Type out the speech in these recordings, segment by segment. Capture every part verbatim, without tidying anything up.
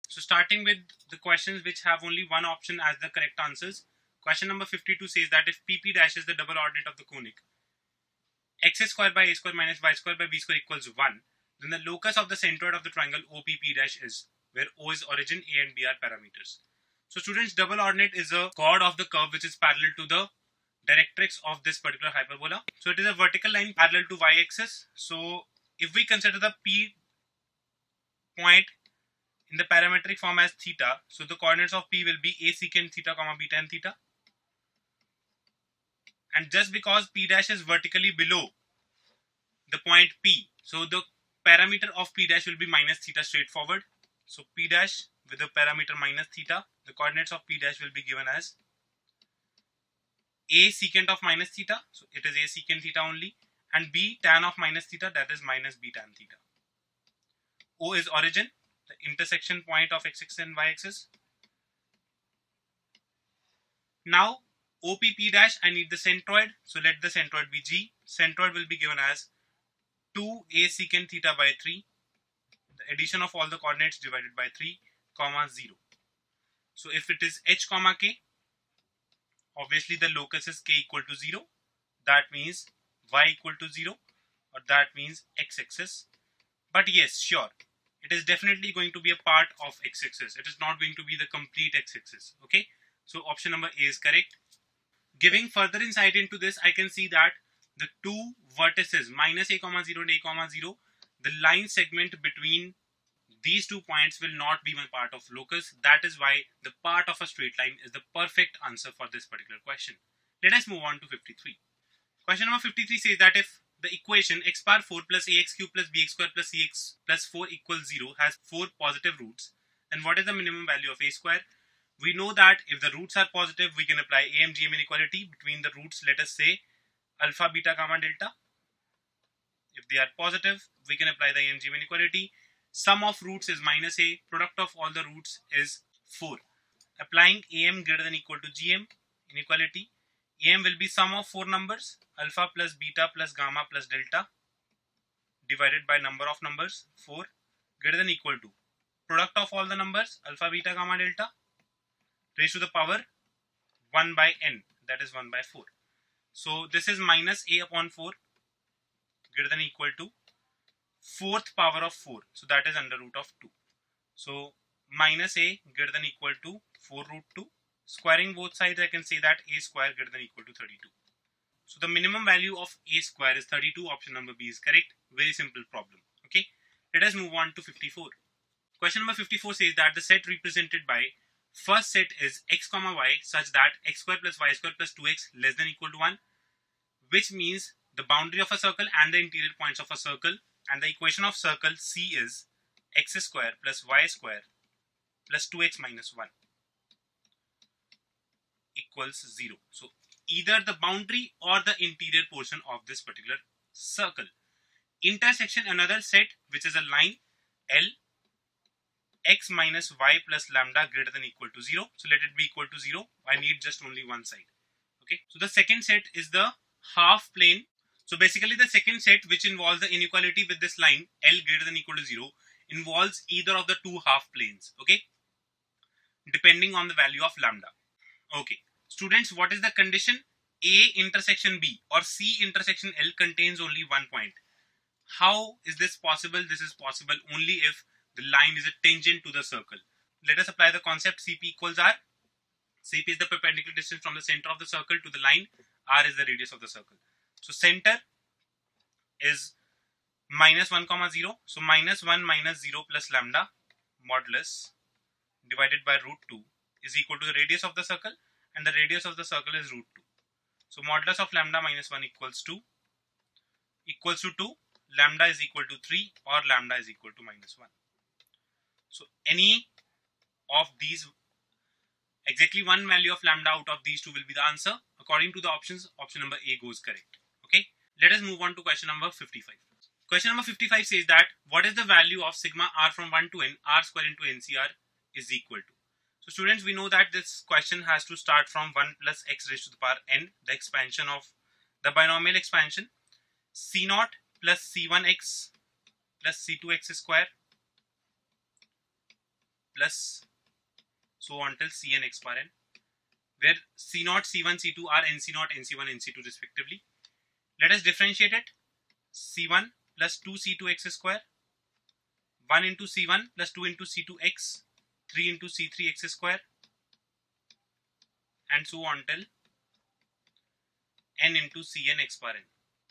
So starting with the questions which have only one option as the correct answers. Question number fifty-two says that if P P dash is the double ordinate of the conic x square by a square minus y square by b square equals one, then the locus of the centroid of the triangle O P P dash is, where O is origin, A and B are parameters. So students, double ordinate is a chord of the curve which is parallel to the directrix of this particular hyperbola. So it is a vertical line parallel to y-axis. So if we consider the P point in the parametric form as theta, so the coordinates of P will be a secant theta comma b tan theta. And just because P dash is vertically below the point P, so the parameter of P dash will be minus theta straightforward. So P dash with the parameter minus theta, the coordinates of P dash will be given as a secant of minus theta, so it is a secant theta only, and b tan of minus theta, that is minus b tan theta. O is origin, the intersection point of x-axis and y-axis. Now O P P dash, I need the centroid, so let the centroid be G. Centroid will be given as two a secant theta by three, the addition of all the coordinates divided by three, comma zero. So if it is h comma k, obviously the locus is k equal to zero, that means y equal to zero, or that means x-axis. But yes, sure, it is definitely going to be a part of x-axis. It is not going to be the complete x-axis. Okay, so option number A is correct. Giving further insight into this, I can see that the two vertices minus a comma zero and a comma zero, the line segment between these two points will not be one part of locus. That is why the part of a straight line is the perfect answer for this particular question. Let us move on to fifty-three. Question number fifty-three says that if the equation x power four plus ax cube plus bx square plus cx plus four equals zero has four positive roots, then what is the minimum value of a square? We know that if the roots are positive, we can apply A M G M inequality between the roots, let us say alpha, beta, gamma, delta. If they are positive, we can apply the A M G M inequality. Sum of roots is minus a, product of all the roots is four. Applying A M greater than equal to G M inequality, A M will be sum of four numbers, alpha plus beta plus gamma plus delta, divided by number of numbers, four, greater than equal to product of all the numbers, alpha, beta, gamma, delta, raised to the power one by n, that is one by four. So this is minus a upon four, greater than equal to fourth power of four, so that is under root of two. So minus a greater than equal to four root two. Squaring both sides, I can say that a square greater than equal to thirty-two. So the minimum value of a square is thirty-two. Option number B is correct. Very simple problem. Okay, let us move on to fifty-four. Question number fifty-four says that the set represented by first set is x comma y such that x square plus y square plus two x less than equal to one, which means the boundary of a circle and the interior points of a circle, and the equation of circle C is x square plus y square plus two x minus one equals zero. So either the boundary or the interior portion of this particular circle. Intersection another set which is a line L, x minus y plus lambda greater than equal to zero. So let it be equal to zero. I need just only one side. Okay. So the second set is the half plane. So basically the second set which involves the inequality with this line L greater than equal to zero involves either of the two half planes. Okay. Depending on the value of lambda. Okay. Students, what is the condition? A intersection B or C intersection L contains only one point. How is this possible? This is possible only if the line is a tangent to the circle. Let us apply the concept C P equals R. C P is the perpendicular distance from the center of the circle to the line. R is the radius of the circle. So center is minus one comma zero. So minus one minus zero plus lambda modulus divided by root two is equal to the radius of the circle, and the radius of the circle is root two. So modulus of lambda minus one equals two equals to two. Lambda is equal to three or lambda is equal to minus one. So any of these, exactly one value of lambda out of these two will be the answer. According to the options, option number A goes correct. Okay, let us move on to question number fifty-five. Question number fifty-five says that what is the value of sigma r from one to n, r square into N C R is equal to. So students, we know that this question has to start from one plus x raised to the power n, the expansion of the binomial expansion, C naught plus C one x plus C two x square plus so on till Cn x bar n, where C zero, C one, C two are N C zero, N C one, N C two respectively. Let us differentiate it. C one plus two C two x square, one into C one plus two into C two x, three into C three x square, and so on till n into Cn x bar n.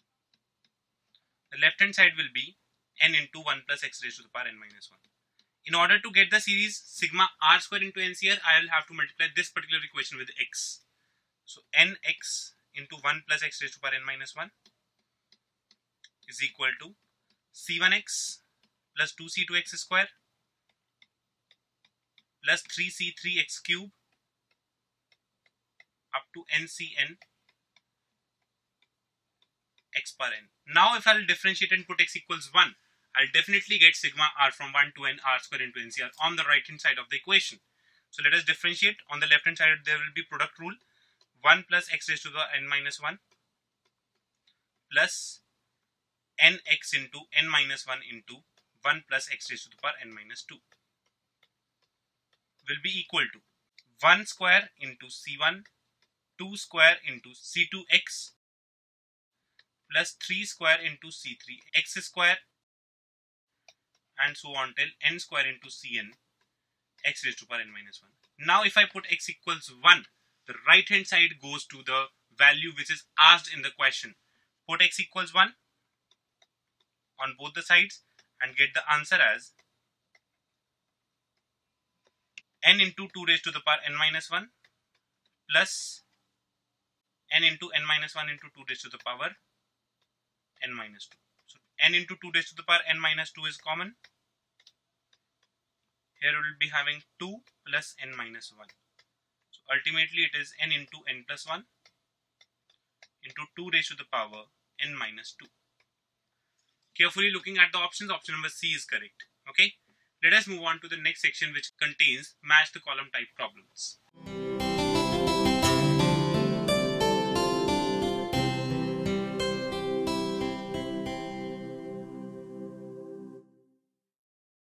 The left hand side will be n into one plus x raised to the power n minus one. In order to get the series sigma r square into N C R, I will have to multiply this particular equation with x. So nx into one plus x raised to the power n minus one is equal to C one x plus two C two x square plus three C three x cube up to N C n x bar n. Now if I will differentiate and put x equals one, I'll definitely get sigma r from one to n r square into N C R on the right hand side of the equation. So let us differentiate. On the left hand side there will be product rule, one plus x raised to the n minus one plus nx into n minus one into one plus x raised to the power n minus two will be equal to one square into C one, two square into C two x plus three square into C three x square, and so on till n square into Cn x raised to the power n minus one. Now if I put x equals one, the right hand side goes to the value which is asked in the question. Put x equals one on both the sides and get the answer as n into two raised to the power n minus one plus n into n minus one into two raised to the power n minus two. So n into two raised to the power n minus two is common. Here we will be having two plus n minus one. So ultimately it is n into n plus one into two raised to the power n minus two. Carefully looking at the options, option number C is correct. Okay. Let us move on to the next section, which contains match the column type problems.